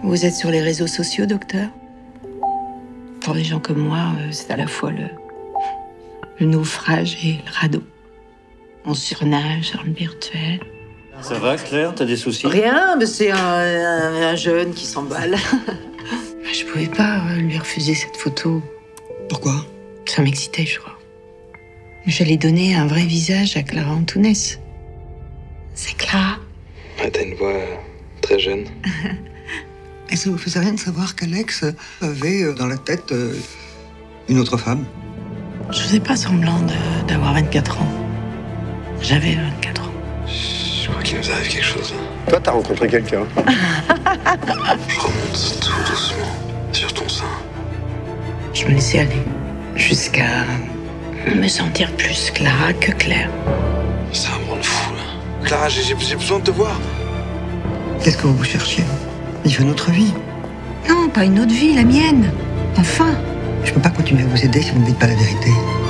Vous êtes sur les réseaux sociaux, docteur? Pour les gens comme moi, c'est à la fois le naufrage et le radeau. On surnage dans le virtuel. Ça va, Claire? T'as des soucis? Rien, mais c'est un jeune qui s'emballe. Je pouvais pas lui refuser cette photo. Pourquoi? Ça m'excitait, je crois. J'allais donner un vrai visage à Clara Antounès. C'est Clara. Ouais, t'as une voix très jeune. Et ça vous faisait rien de savoir qu'Alex avait dans la tête une autre femme? Je faisais pas semblant d'avoir 24 ans. J'avais 24 ans. Je crois qu'il nous arrive quelque chose. Toi, t'as rencontré quelqu'un. Je remonte tout doucement sur ton sein. Je me laissais aller jusqu'à me sentir plus Clara que Claire. Ça va me rendre fou, là. Clara, j'ai besoin de te voir. Qu'est-ce que vous cherchiez? Vivre une autre vie. Non, pas une autre vie, la mienne. Enfin. Je peux pas continuer à vous aider si vous ne me dites pas la vérité.